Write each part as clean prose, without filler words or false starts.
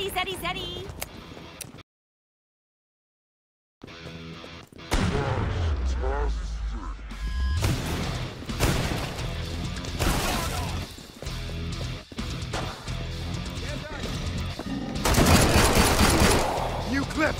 Zeddy, Zeddy, Zeddy! You clip!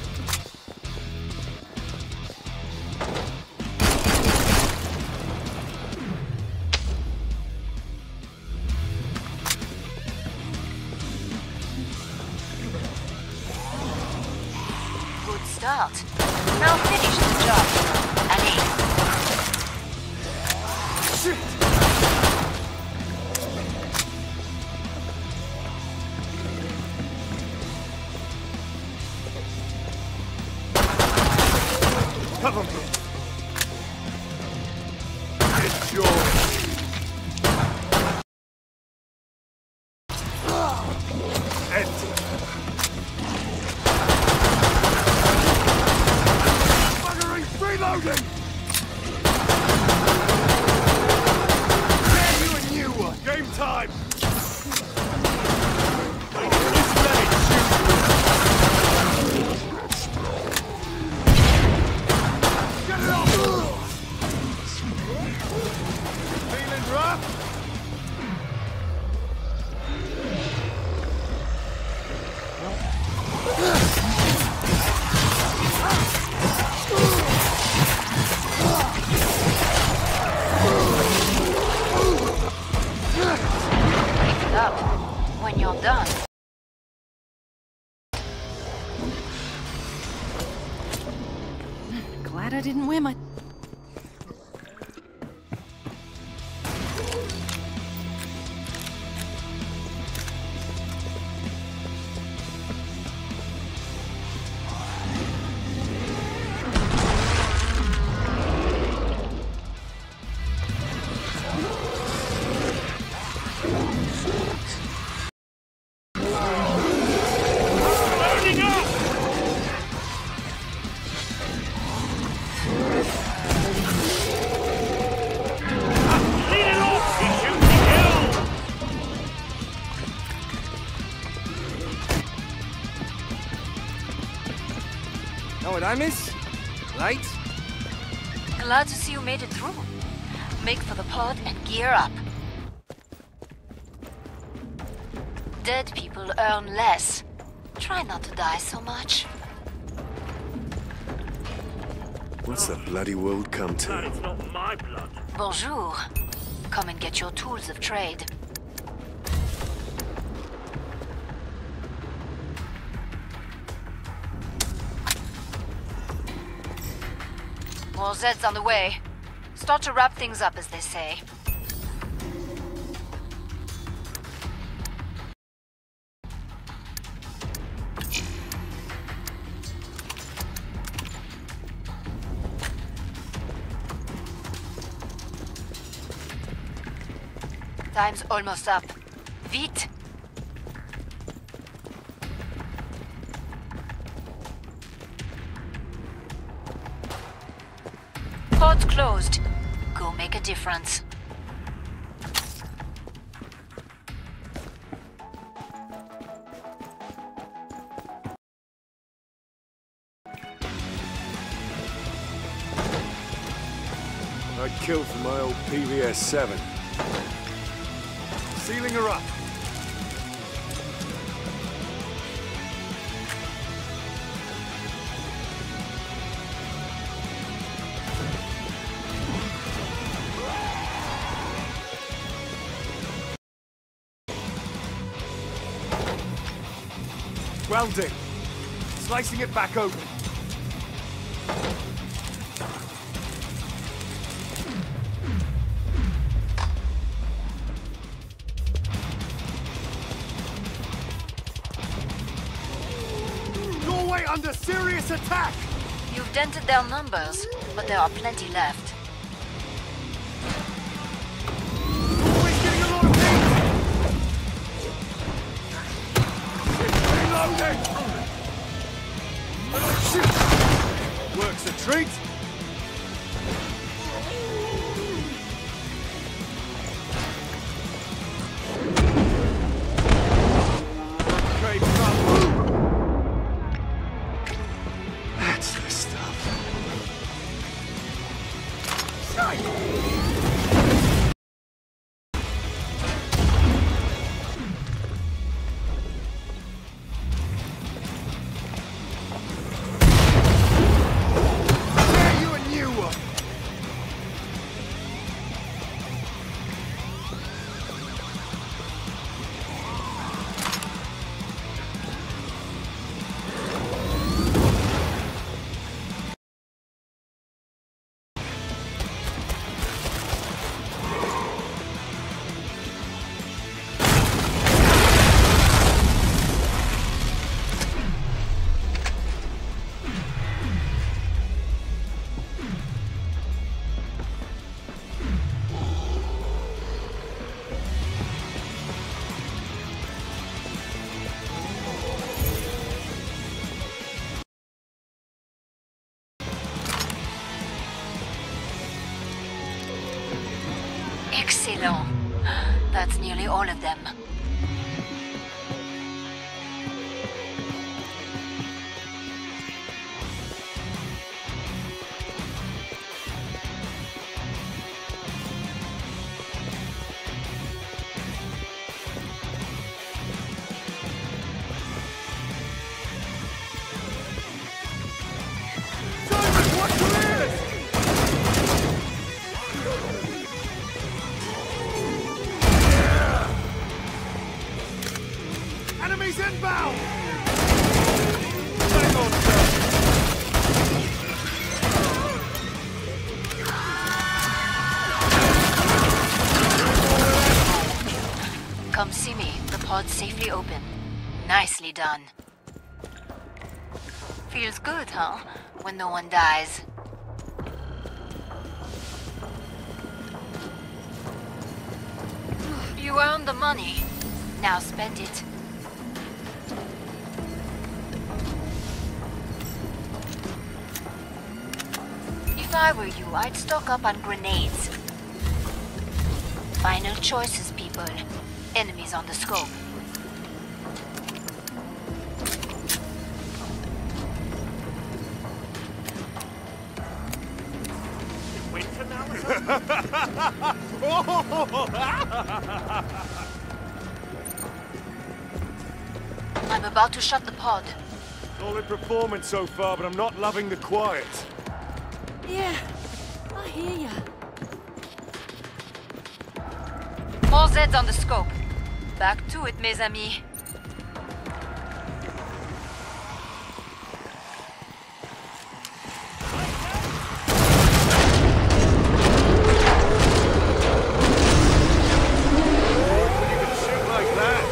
Good start. Now finish the job. Allez. Shit! Cover me! It's yours! Empty! Buggering! Reloading! Yeah, you and you! Game time! Just let it shoot! Get it off! Feeling rough? Pick it up when you're done. Glad I didn't wear my... Know what I miss? Light? Glad to see you made it through. Make for the pod and gear up. Dead people earn less. Try not to die so much. What's the bloody world come to? It's not my blood. Bonjour. Come and get your tools of trade. More Zeds on the way. Start to wrap things up, as they say. Time's almost up. Vite! Pod's closed. Go make a difference. I'd kill for my old PVS-7. Sealing her up. Welding. Slicing it back open. Norway under serious attack! You've dented their numbers, but there are plenty left. Norway's getting a lot of hits! Reloading! Shoot! Works a treat! Okay, brother. No, that's nearly all of them. Simon, watch your ears! Enemies inbound! Hang on, sir. Come see me. The pod's safely open. Nicely done. Feels good, huh? When no one dies. You earned the money. Now spend it. If I were you, I'd stock up on grenades. Final choices, people. Enemies on the scope. I'm about to shut the pod. Solid performance so far, but I'm not loving the quiet. Yeah, I hear ya. More Zeds on the scope. Back to it, mes amis. Shoot like that.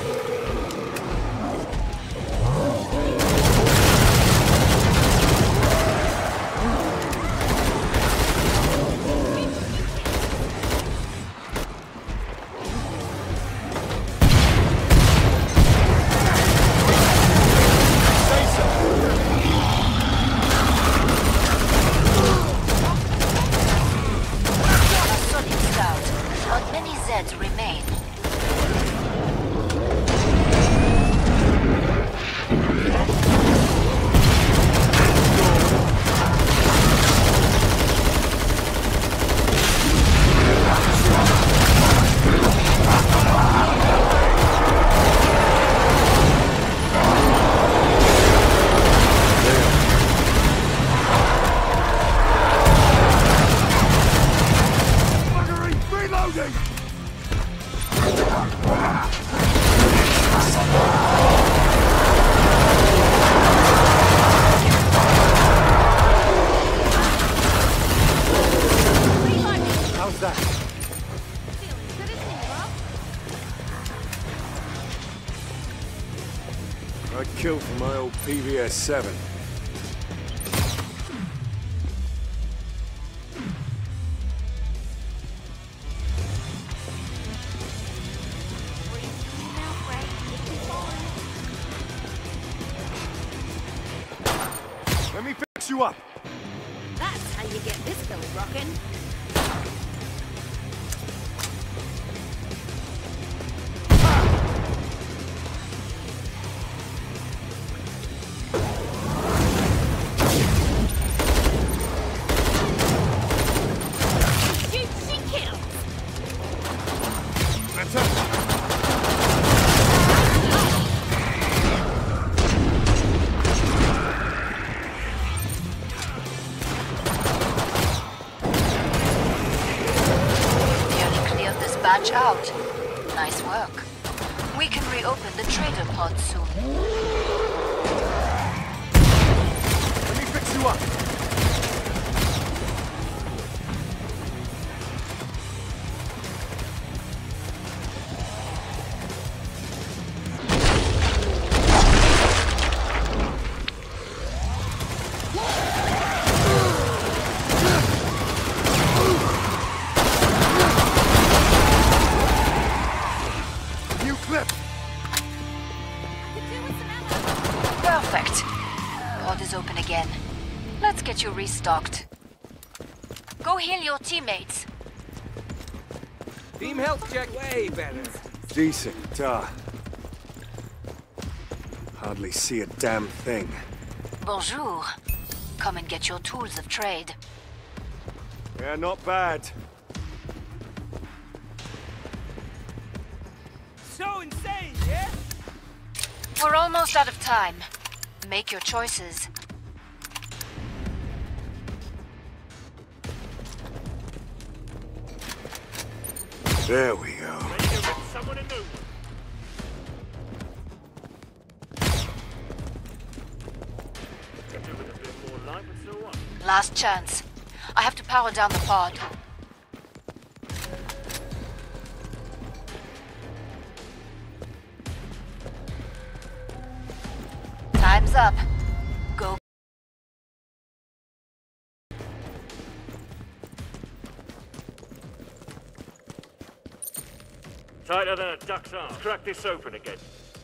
I'd kill for my old PVS-7. Let me fix you up. That's how you get this belly rocking. Batch out. Nice work. We can reopen the trader pod soon. Let me fix you up. Perfect. Pod is open again. Let's get you restocked. Go heal your teammates. Team health check. Way better. Decent, hardly see a damn thing. Bonjour. Come and get your tools of trade. Yeah, not bad. So insane, yeah? We're almost out of time. Make your choices. There we go. Someone in new. Could do with a bit more light, but so what? Last chance. I have to power down the pod. Time's up. Go. Tighter than a duck's arm. Crack this open again.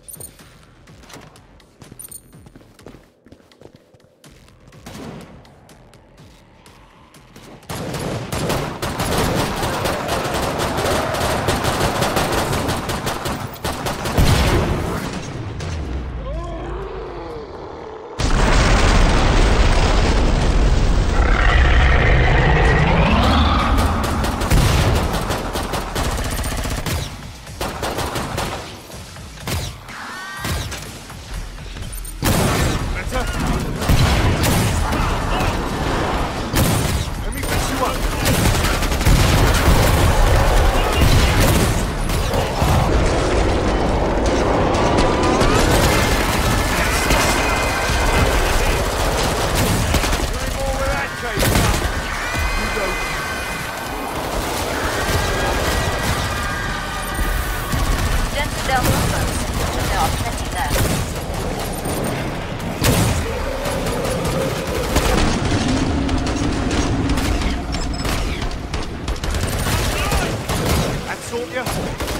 They'll look first, but there are plenty left. That sort ya?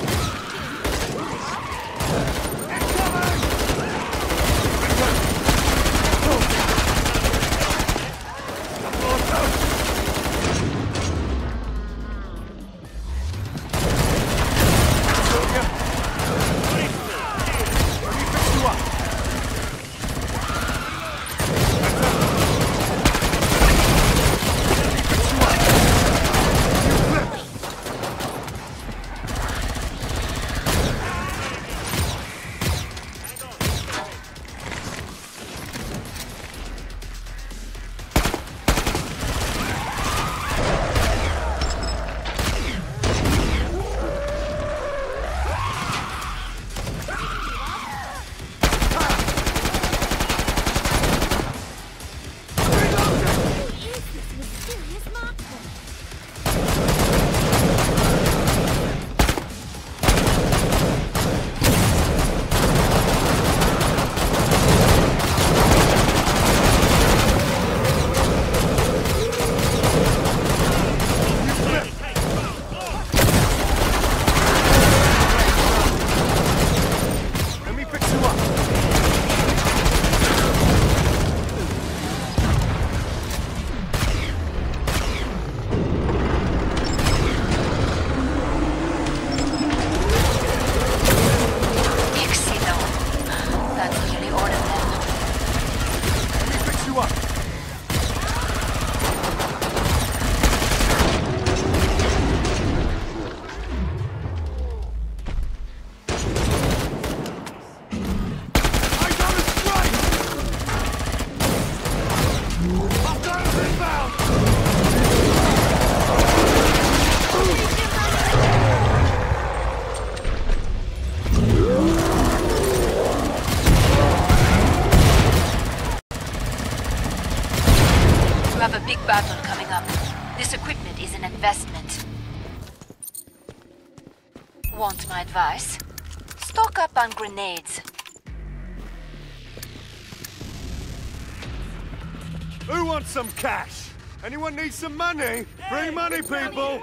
You have a big battle coming up. This equipment is an investment. Want my advice? Stock up on grenades. Who wants some cash? Anyone need some money? Bring money, people!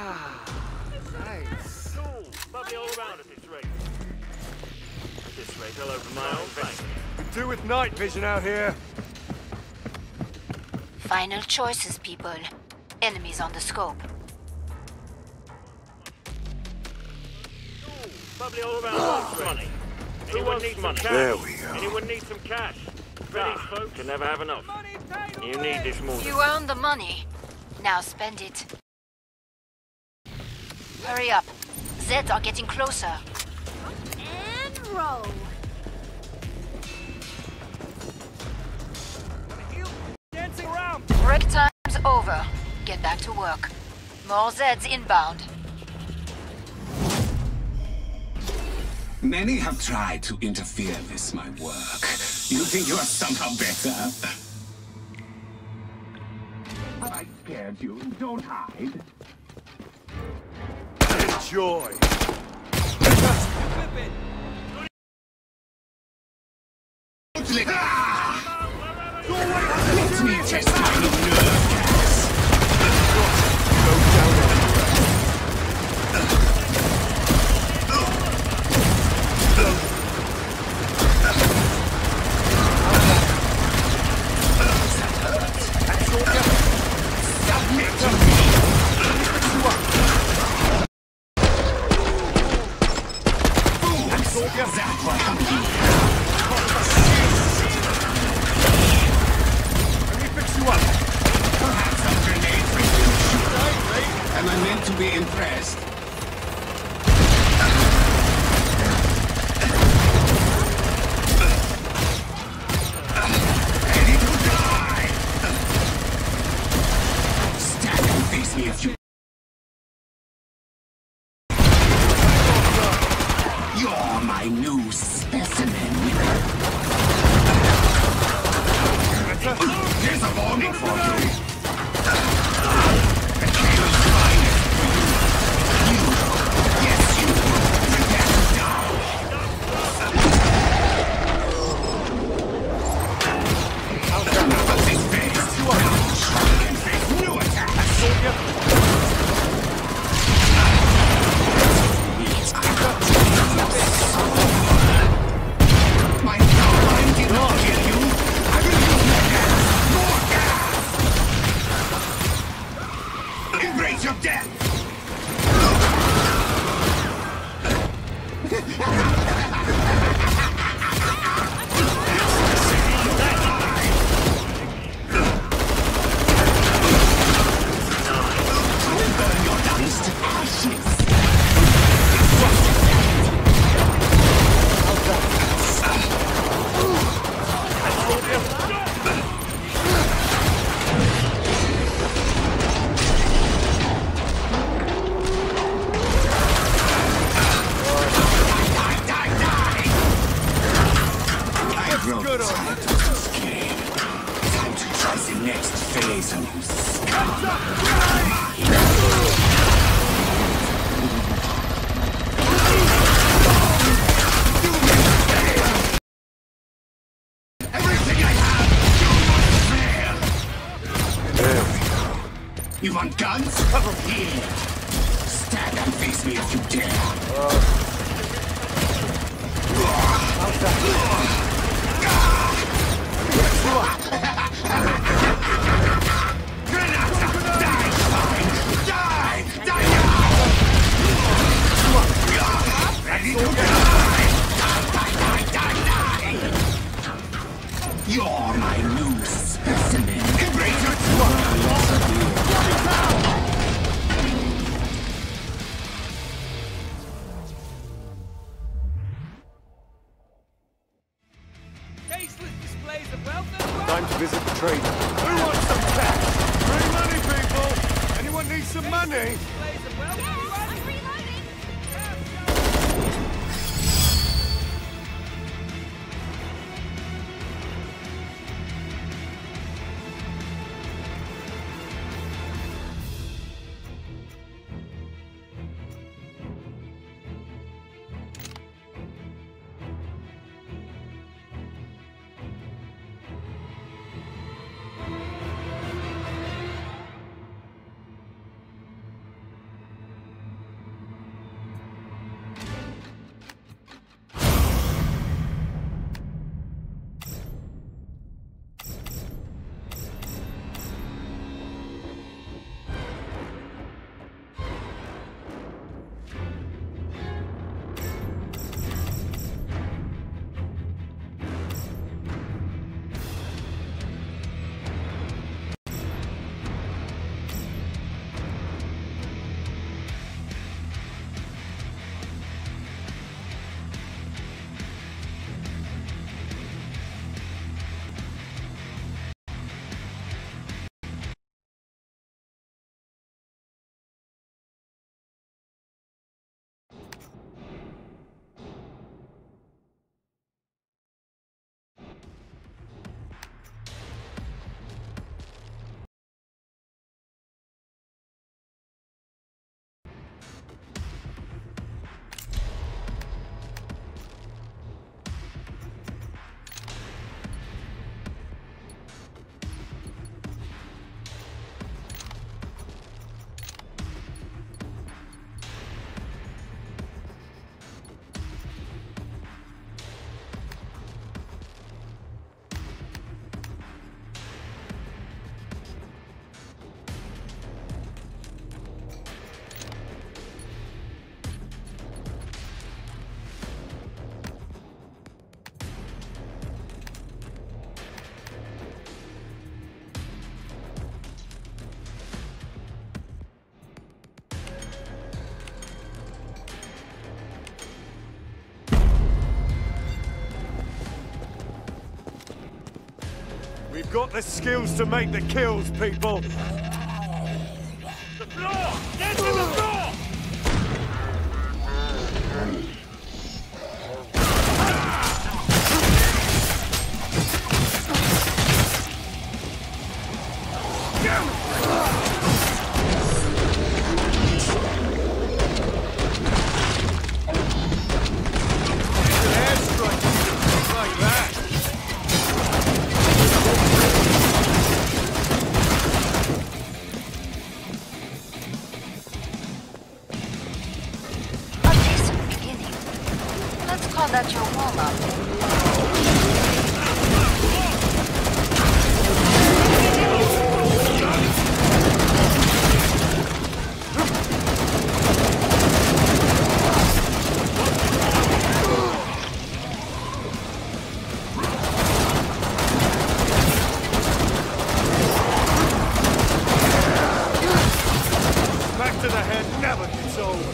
Nice. Cool. Bubbly all around at this rate. At this rate, I'll open my own bank. Could do with night vision out here. Final choices, people. Enemies on the scope. Probably all around money. Anyone need some cash? There we go. Anyone need some cash? British folks can never have enough. Money paid You away. need this more than... You earned the money. Now spend it. Hurry up. Zeds are getting closer. And roll. Dancing around. Break time's over. Get back to work. More Zeds inbound. Many have tried to interfere with my work. You think you are somehow better? Have I scared you? Don't hide. Enjoy. Whip it. Let me test my new nerve gas. Go down anywhere. Submit to me. That what I'm Let me fix you up. Perhaps some grenades will shoot. Am I meant to be impressed? Ready to die! Stand and face me if you... You're my new specimen. Here's a warning for you. The king's finest for you. Yes, you. Prepare to die. Enough of this phase. Now try and face new attacks. My mind did not kill you. I will use more gas. Embrace your death. I will burn your lungs to ashes. Good on Time to this game. Time to try the next phase of everything I have, you There we go. You want guns? Here. Stand and face me if you dare. Granata! Die, swine! Die! Die now! Ready to die! Die! You're my new specimen. Embrace your Tasteless displays of wealth and Time to visit the trader. Who wants some cash? Free money, people! Anyone need some money? displays of wealth. I'm reloading. We've got the skills to make the kills, people. The floor! Get to the floor! That's your warm-up. Back to the head never gets old.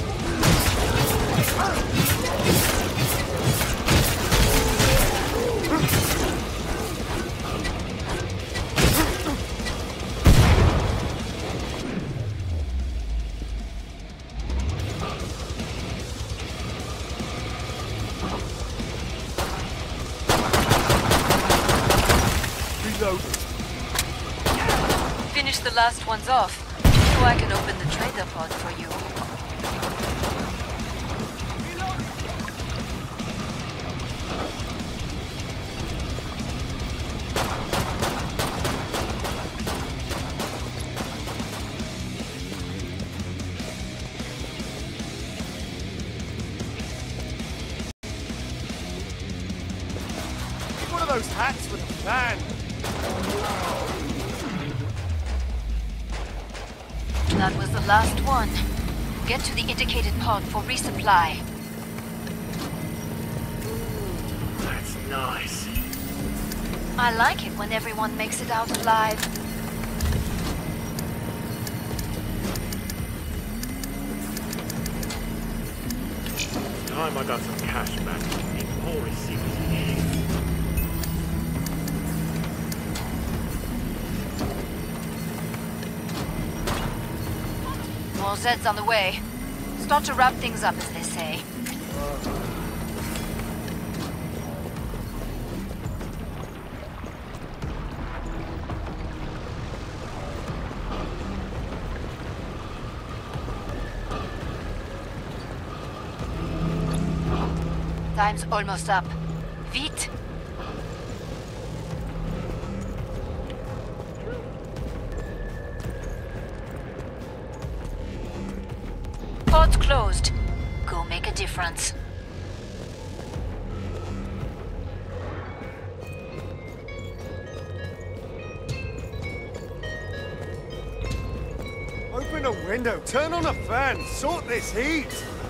Finish the last ones off, so I can open the trader pod for you. One of those hats with a fan. That was the last one. Get to the indicated pod for resupply. That's nice. I like it when everyone makes it out alive. Time I got some cash back. Need more receipts here. More Zeds on the way. Start to wrap things up, as they say. Time's almost up. Vite! Pod's closed. Go make a difference. Open a window, turn on a fan, sort this heat.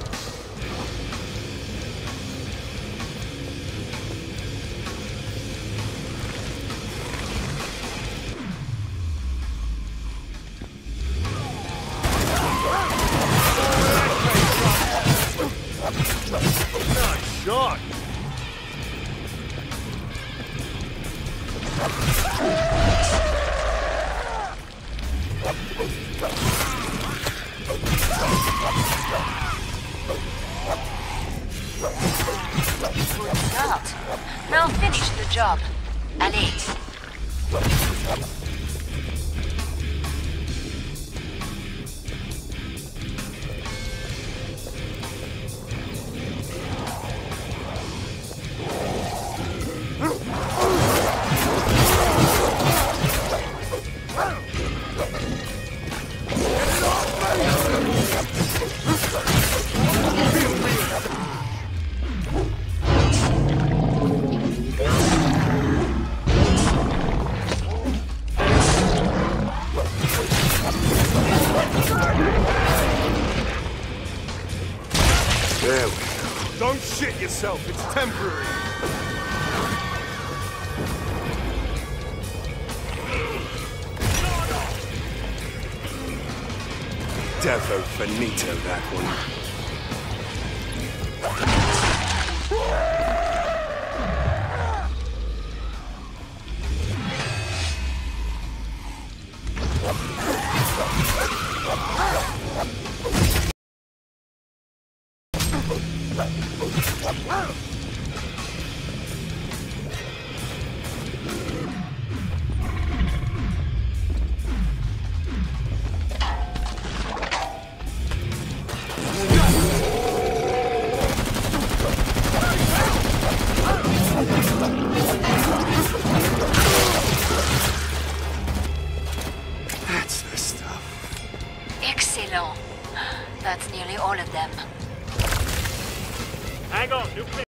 Nice shot. Good start. Now finish the job. Allez. There we go. Don't shit yourself, it's temporary. Devo finito, that one. all of them. Hang on, new clip.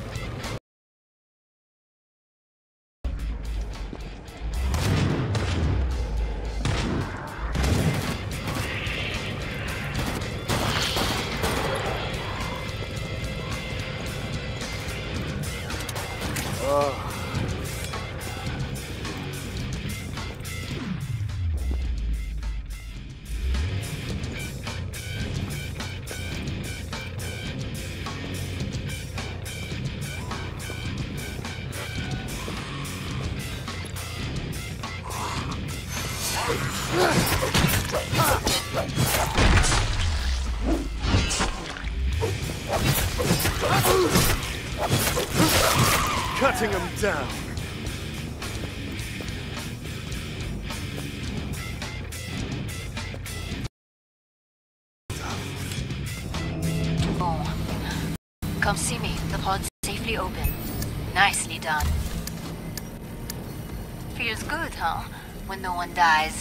Cutting them down. Oh. Come see me. The pod's safely open. Nicely done. Feels good, huh? When no one dies.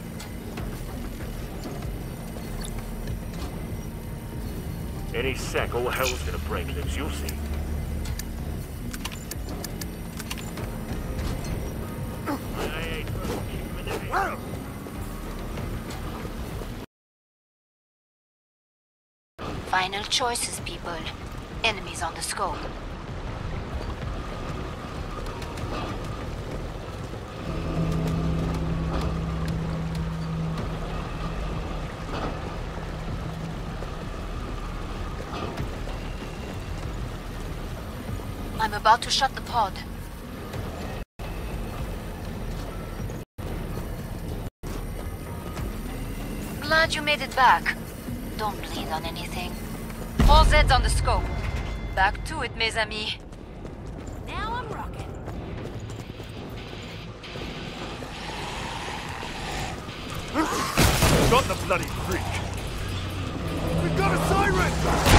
Any sec, all hell's gonna break loose, you'll see. Final choices, people. Enemies on the scope. I'm about to shut the pod. Glad you made it back. Don't bleed on anything. All Zeds on the scope. Back to it, mes amis. Now I'm rocking. Got the bloody freak. We've got a siren!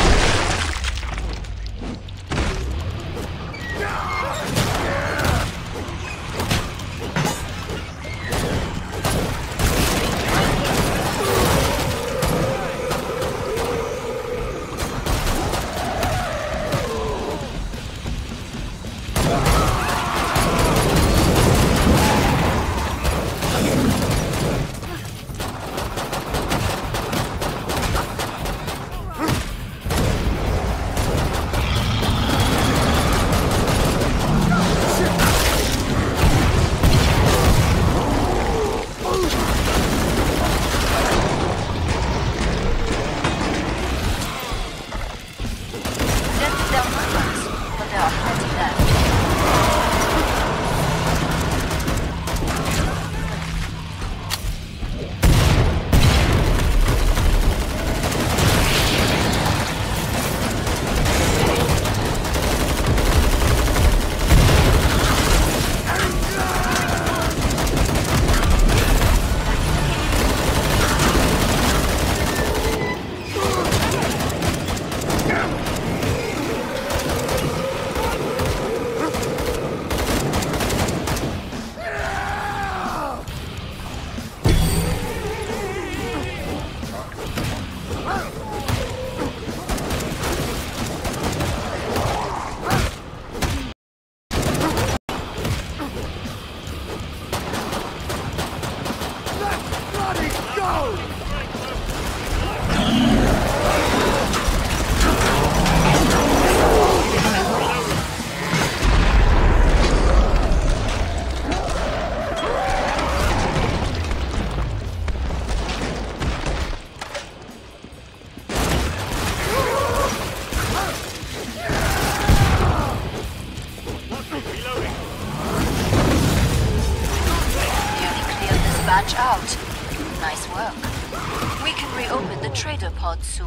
Batch out. Nice work. We can reopen the trader pod soon.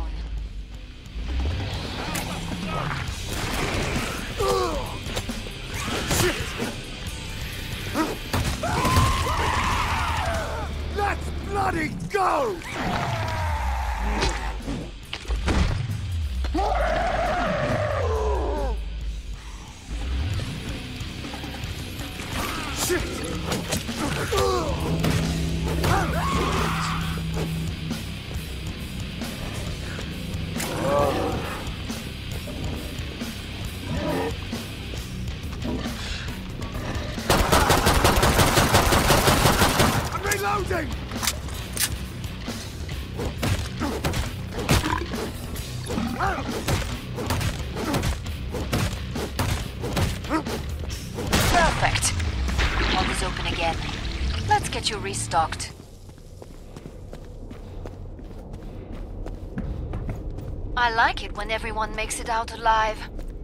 Let's bloody go! again. Let's get you restocked. I like it when everyone makes it out alive.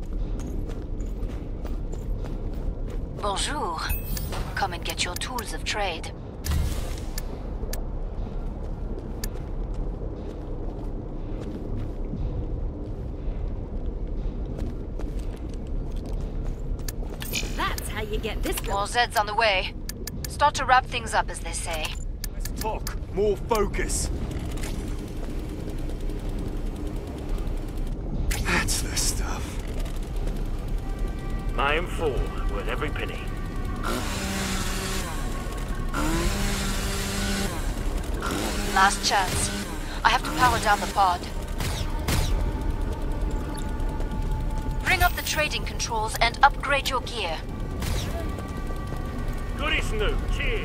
Bonjour. Come and get your tools of trade. That's how you get this More girl. Zeds on the way. Start to wrap things up, as they say. Let's talk. More focus. That's the stuff. I am full, worth every penny. Last chance. I have to power down the pod. Bring up the trading controls and upgrade your gear. Goody Snoop, cheers.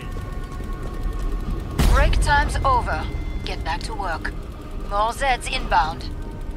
Break time's over. Get back to work. More Zeds inbound.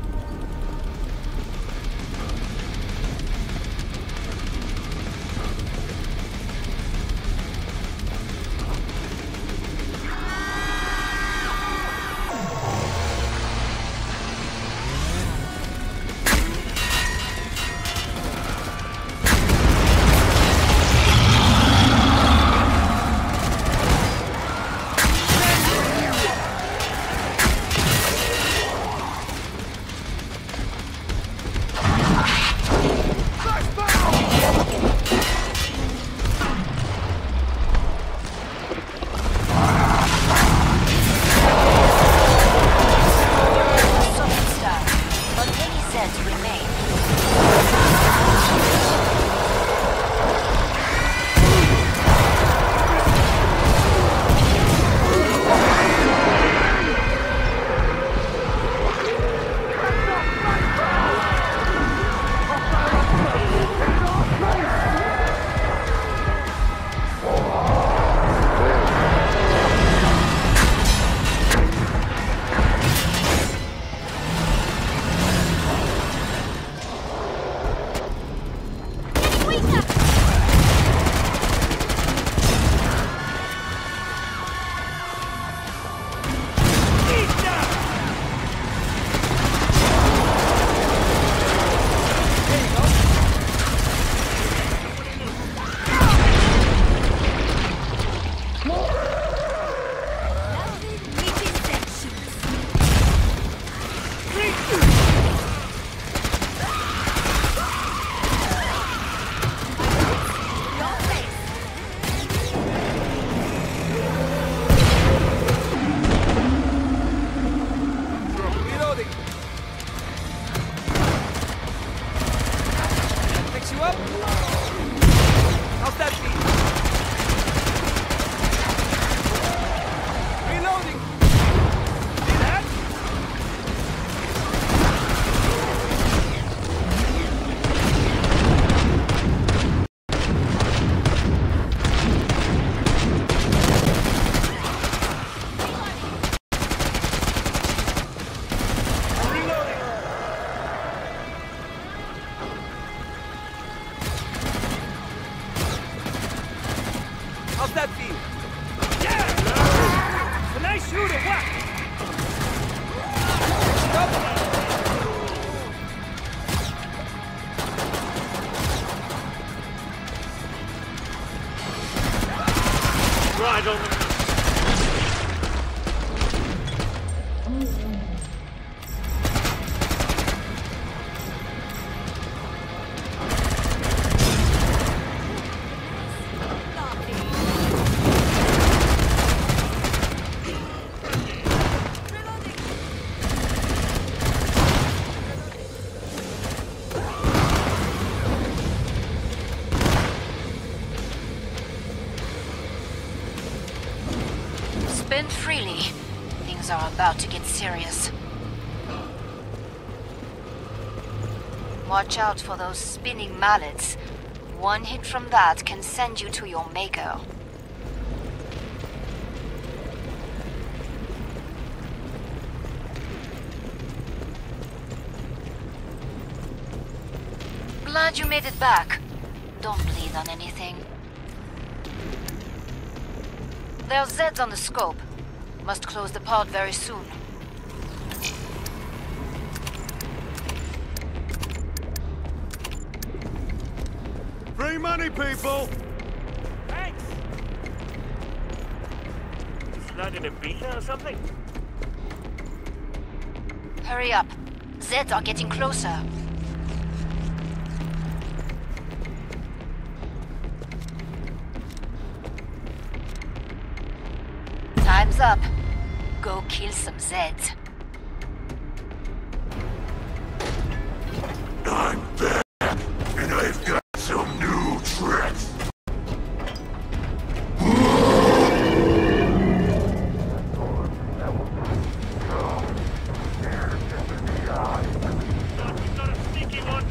How's that feel? Yeah! A nice shooter, whack! Right on the... Spend freely. Things are about to get serious. Watch out for those spinning mallets. One hit from that can send you to your maker. Glad you made it back. Don't bleed on anything. There are Zeds on the scope. Must close the pod very soon. Free money, people! Thanks! Is that in Ibiza or something? Hurry up. Zeds are getting closer. Time's up. Go kill some Zeds. I'm back, and I've got some new tricks. We've got a sneaky one.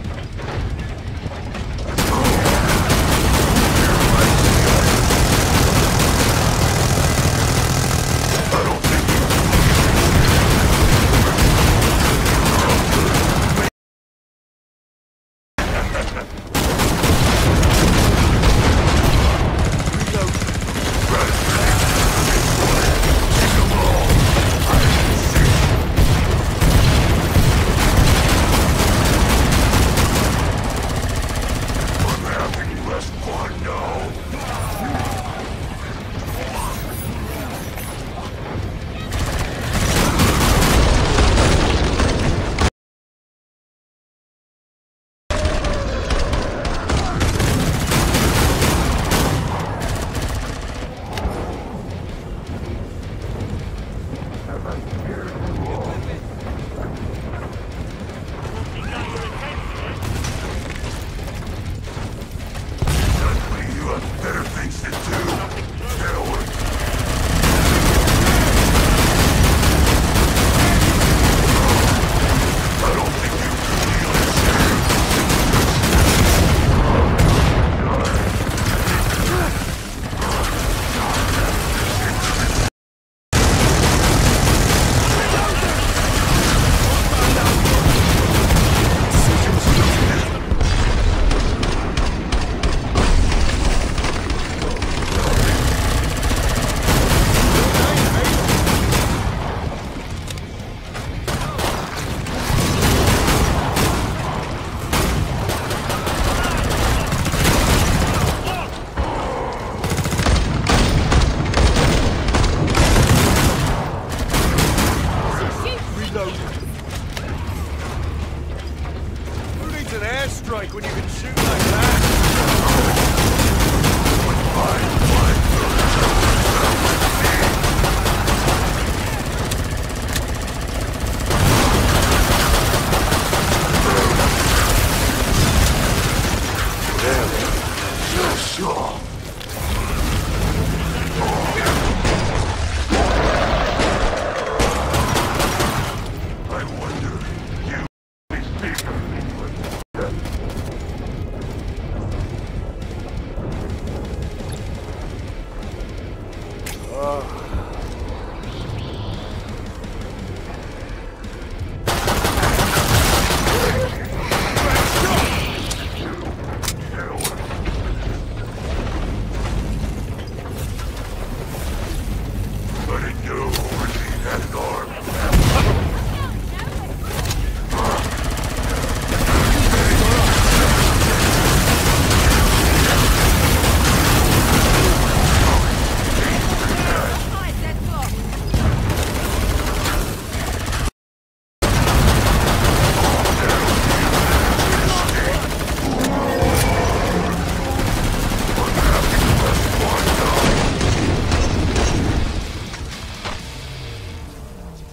Who needs an airstrike when you can shoot like that? Sure. I wonder, these people. But it knew he had an arm.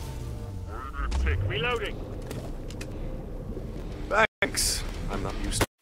Reloading. Thanks. I'm not used to